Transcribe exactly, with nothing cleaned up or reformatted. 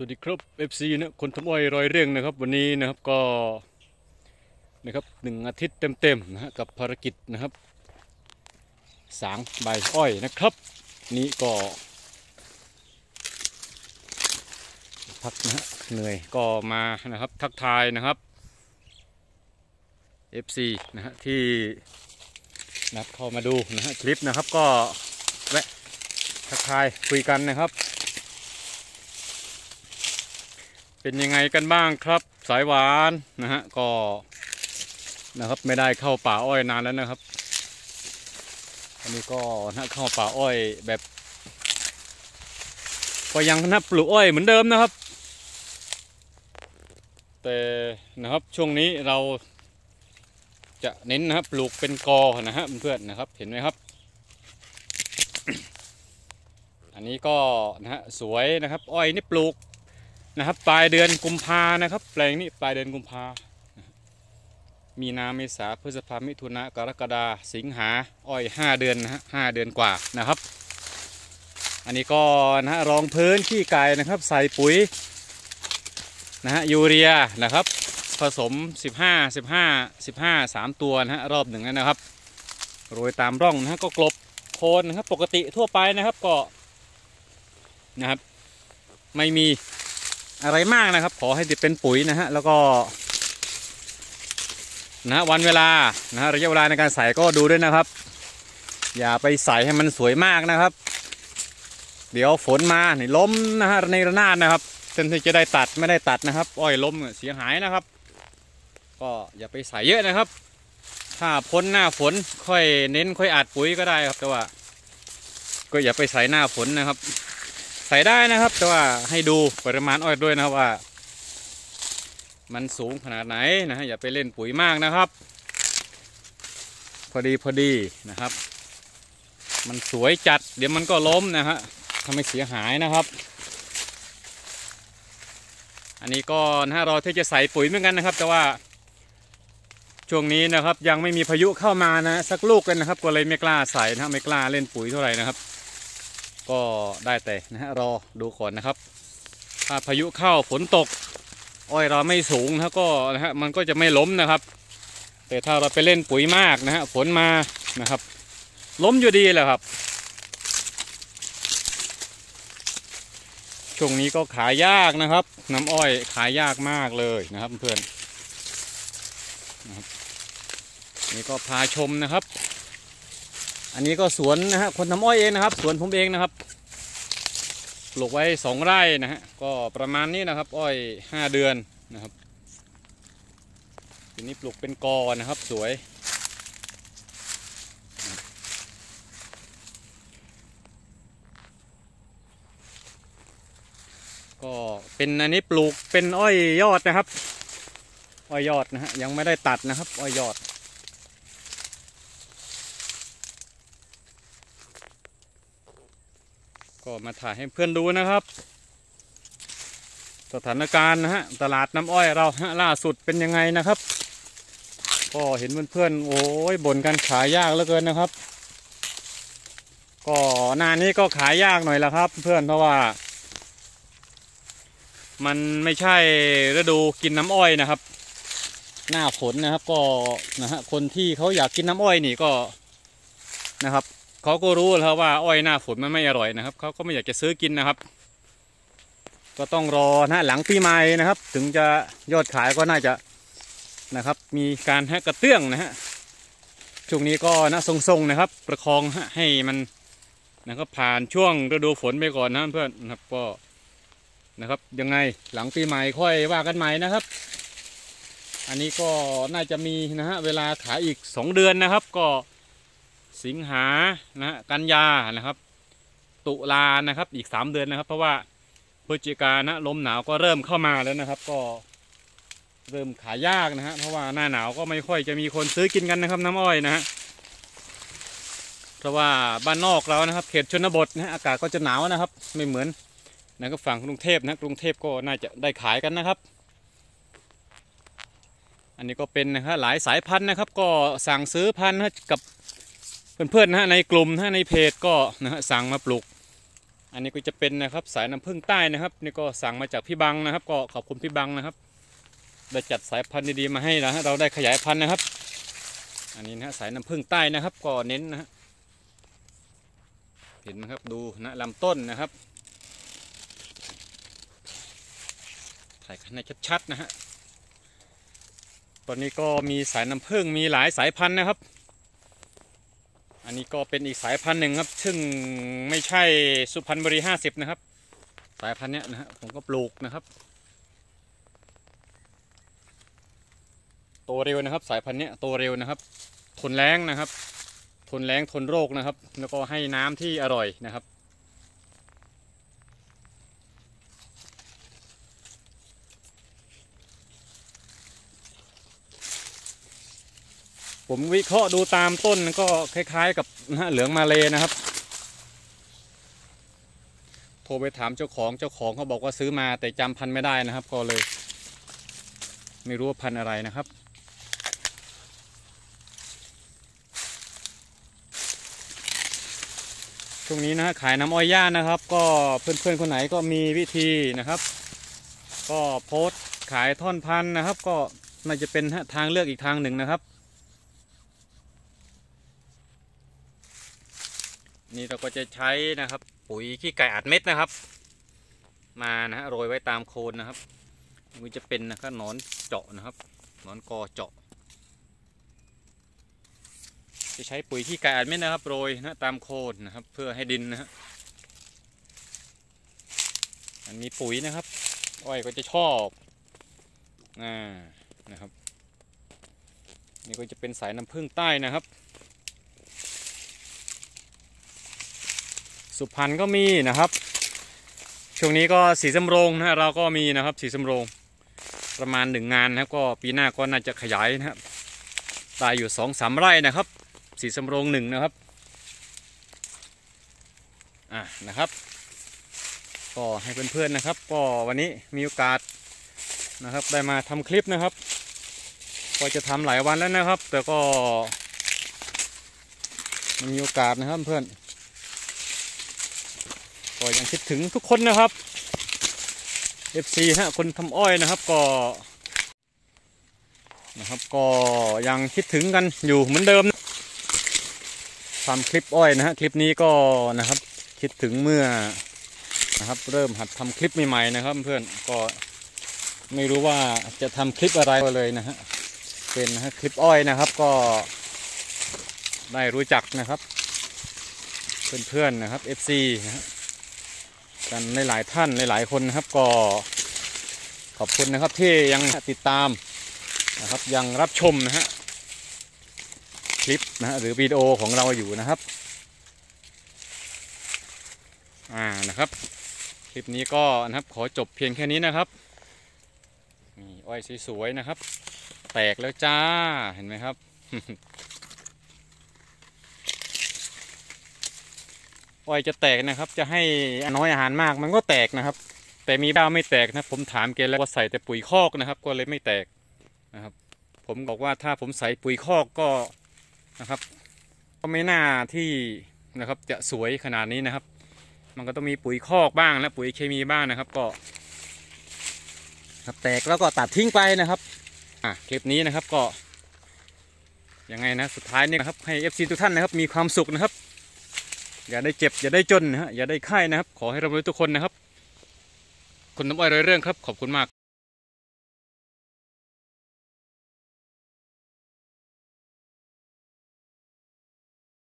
วัสดีครับ เอฟ ซี นะคนทำอ้อยรอยเรื่องนะครับวันนี้นะครับก็นะครับหนึ่งอาทิตย์เต็มๆนะฮะกับภารกิจนะครับสางใบอ้อยนะครับนี้ก็พักนะฮะเหนื่อยก็มานะครับทักทายนะครับ เอฟ ซี นะฮะที่นัดเข้ามาดูนะฮะคลิปนะครับก็แวะทักทายคุยกันนะครับเป็นยังไงกันบ้างครับสายหวานนะฮะก็นะครับไม่ได้เข้าป่าอ้อยนานแล้วนะครับอันนี้ก็นะเข้าป่าอ้อยแบบก็ยังนับปลูกอ้อยเหมือนเดิมนะครับแต่นะครับช่วงนี้เราจะเน้นนะครับปลูกเป็นกอนะฮะเพื่อนๆนะครับเห็นไหมครับ อันนี้ก็นะฮะสวยนะครับอ้อยนี่ปลูกนะครับปลายเดือนกุมภานะครับแปลงนี้ปลายเดือนกุมภามีนาเมษาพฤษภามิถุนากรกฎาสิงหาอ้อยห้าเดือนนะฮะห้าเดือนกว่านะครับอันนี้ก็นะฮะรองพื้นขี้ไก่นะครับใส่ปุ๋ยนะฮะยูเรียนะครับผสมสิบห้า สิบห้า สิบห้า สามตัวนะฮะรอบหนึ่งนะครับโรยตามร่องนะฮะก็กลบโคนนะครับปกติทั่วไปนะครับก็นะครับไม่มีอะไรมากนะครับขอให้ติดเป็นปุ๋ยนะฮะแล้วก็นะวันเวลานะระยะเวลาในการใส่ก็ดูด้วยนะครับอย่าไปใส่ให้มันสวยมากนะครับเดี๋ยวฝนมานี่ล้มนะฮะในระนาดนะครับเส้นที่จะได้ตัดไม่ได้ตัดนะครับอ้อยล้มเสียหายนะครับก็อย่าไปใส่เยอะนะครับถ้าพ้นหน้าฝนค่อยเน้นค่อยอัดปุ๋ยก็ได้ครับแต่ว่าก็อย่าไปใส่หน้าฝนนะครับใส่ได้นะครับแต่ว่าให้ดูปริมาณอ้อยด้วยนะครับว่ามันสูงขนาดไหนนะฮะอย่าไปเล่นปุ๋ยมากนะครับพอดีพอดีนะครับมันสวยจัดเดี๋ยวมันก็ล้มนะฮะทำให้เสียหายนะครับอันนี้ก็นะฮะเราที่จะใส่ปุ๋ยเหมือนกันนะครับแต่ว่าช่วงนี้นะครับยังไม่มีพายุเข้ามานะสักลูกกันนะครับก็เลยไม่กล้าใส่นะไม่กล้าเล่นปุ๋ยเท่าไหร่นะครับก็ได้แต่นะฮะรอดูก่อนนะครับถ้าพายุเข้าฝนตกอ้อยเราไม่สูงนะก็นะฮะมันก็จะไม่ล้มนะครับแต่ถ้าเราไปเล่นปุ๋ยมากนะฮะฝนมานะครับล้มอยู่ดีแหละครับช่วงนี้ก็ขายยากนะครับน้ำอ้อยขายยากมากเลยนะครับเพื่อนนะครับนี่ก็พาชมนะครับอันนี้ก็สวนนะฮะคนทำอ้อยเองนะครับสวนผมเองนะครับปลูกไว้สองไร่นะฮะก็ประมาณนี้นะครับอ้อยห้าเดือนนะครับทีนี้ปลูกเป็นกอนะครับสวยก็เป็นอันนี้ปลูกเป็นอ้อยยอดนะครับอ้อยยอดนะฮะยังไม่ได้ตัดนะครับอ้อยยอดก็มาถ่ายให้เพื่อนดูนะครับสถานการณ์นะฮะตลาดน้ำอ้อยเราฮะล่าสุดเป็นยังไงนะครับก็เห็นเพื่อนๆโอ้ยบ่นกันขายยากเหลือเกินนะครับก็หน้านี้ก็ขายยากหน่อยละครับเพื่อนเพราะว่ามันไม่ใช่ฤดูกินน้ำอ้อยนะครับหน้าฝนนะครับก็นะฮะคนที่เขาอยากกินน้ำอ้อยนี่ก็นะครับเขาก็รู้แล้วว่าอ้อยหน้าฝนมันไม่อร่อยนะครับเขาก็ไม่อยากจะซื้อกินนะครับก็ต้องรอนะหลังปีใหม่นะครับถึงจะยอดขายก็น่าจะนะครับมีการให้กระเตื้องนะฮะช่วงนี้ก็นะทรงๆนะครับประคองให้มันนะครับผ่านช่วงฤดูฝนไปก่อนนะเพื่อนนะครับก็นะครับยังไงหลังปีใหม่ค่อยว่ากันใหม่นะครับอันนี้ก็น่าจะมีนะฮะเวลาขายอีกสองเดือนนะครับก็สิงหานะฮะกันยานะครับตุลานะครับอีกสามเดือนนะครับเพราะว่าพฤศจิกายนนะลมหนาวก็เริ่มเข้ามาแล้วนะครับก็เริ่มขายยากนะฮะเพราะว่าหน้าหนาวก็ไม่ค่อยจะมีคนซื้อกินกันนะครับน้ำอ้อยนะฮะเพราะว่าบ้านนอกเรานะครับเขตชนบทนะอากาศก็จะหนาวนะครับไม่เหมือนนะครับฝั่งกรุงเทพนะกรุงเทพก็น่าจะได้ขายกันนะครับอันนี้ก็เป็นนะครับหลายสายพันธุ์นะครับก็สั่งซื้อพันธุ์กับเพื่อนๆนะฮะในกลุ่มนะในเพจก็นะฮะสั่งมาปลูกอันนี้ก็จะเป็นนะครับสายน้ำผึ้งใต้นะครับนี่ก็สั่งมาจากพี่บังนะครับก็ขอบคุณพี่บังนะครับได้จัดสายพันธุ์ดีๆมาให้นะฮะเราได้ขยายพันธุ์นะครับอันนี้นะสายน้ำผึ้งใต้นะครับก็เน้นนะฮะเห็นไหมครับดูนะลำต้นนะครับถ่ายให้ชัดๆนะฮะตอนนี้ก็มีสายน้ำผึ้งมีหลายสายพันธุ์นะครับอันนี้ก็เป็นอีกสายพันธุ์หนึ่งครับซึ่งไม่ใช่สุพรรณบุรีห้าสิบนะครับสายพันธุ์เนี้ยนะฮะผมก็ปลูกนะครับโตเร็วนะครับสายพันธุ์เนี้ยโตเร็วนะครับทนแรงนะครับทนแรงทนโรคนะครับแล้วก็ให้น้ำที่อร่อยนะครับผมวิเคราะห์ดูตามต้นก็คล้ายๆกับนะฮะเหลืองมาเลนะครับโทรไปถามเจ้าของเจ้าของเขาบอกว่าซื้อมาแต่จำพันธุ์ไม่ได้นะครับก็เลยไม่รู้ว่าพันธุ์อะไรนะครับช่วงนี้นะฮะขายน้ำอ้อยย่านะครับก็เพื่อนๆคนไหนก็มีวิธีนะครับก็โพสต์ขายท่อนพันธุ์นะครับก็น่าจะเป็นทางเลือกอีกทางหนึ่งนะครับนี่เราก็จะใช้นะครับปุ๋ยขี้ไก่อัดเม็ดนะครับมานะฮะโรยไว้ตามโคนนะครับมันจะเป็นนะครับหนอนเจาะนะครับหนอนกอเจาะจะใช้ปุ๋ยขี้ไก่อัดเม็ดนะครับโรยนะตามโคนนะครับเพื่อให้ดินนะฮะมันมีปุ๋ยนะครับอ้อยก็จะชอบอ่านะครับนี่ก็จะเป็นสายน้ำผึ้งใต้นะครับสุพรรณก็มีนะครับช่วงนี้ก็สีสำโรงนะเราก็มีนะครับสีสำโรงประมาณหนึ่งงานนะครับก็ปีหน้าก็น่าจะขยายนะครับตายอยู่สองสามไร่นะครับสีสำโรงหนึ่งนะครับอ่ะนะครับก็ให้เพื่อนๆนะครับก็วันนี้มีโอกาสนะครับได้มาทำคลิปนะครับก็จะทำหลายวันแล้วนะครับแต่ก็มันมีโอกาสนะครับเพื่อนก็ยังคิดถึงทุกคนนะครับ เอฟ ซี ฮะคนทำอ้อยนะครับก็นะครับก็ยังคิดถึงกันอยู่เหมือนเดิมทำคลิปอ้อยนะฮะคลิปนี้ก็นะครับคิดถึงเมื่อนะครับเริ่มหัดทำคลิปใหม่ๆนะครับเพื่อนก็ไม่รู้ว่าจะทำคลิปอะไรเลยนะฮะเป็นนะฮะคลิปอ้อยนะครับก็ได้รู้จักนะครับเพื่อนๆนะครับ เอฟ ซี นะฮะกันหลายๆท่านหลายๆคนนะครับก็ขอบคุณนะครับที่ยังติดตามนะครับยังรับชมนะฮะคลิปนะฮะหรือวิดีโอของเราอยู่นะครับอ่านะครับคลิปนี้ก็นะครับขอจบเพียงแค่นี้นะครับนี่อ้อยสวยๆนะครับแตกแล้วจ้าเห็นไหมครับ อ้อยจะแตกนะครับจะให้น้อยอาหารมากมันก็แตกนะครับแต่มีบ้าไม่แตกนะผมถามแกแล้วว่าใส่แต่ปุ๋ยคอกนะครับก็เลยไม่แตกนะครับผมบอกว่าถ้าผมใส่ปุ๋ยคอกก็นะครับก็ไม่น่าที่นะครับจะสวยขนาดนี้นะครับมันก็ต้องมีปุ๋ยคอกบ้างและปุ๋ยเคมีบ้างนะครับก็ครับแตกแล้วก็ตัดทิ้งไปนะครับอ่ะคลิปนี้นะครับก็ยังไงนะสุดท้ายนี่นะครับให้ เอฟ ซี ทุกท่านนะครับมีความสุขนะครับอย่าได้เจ็บอย่าได้จนนะฮะอย่าได้ไข้นะครับขอให้เราทุกคนนะครับคนน้ำอ้อยร้อยเรื่องครับขอบคุณมาก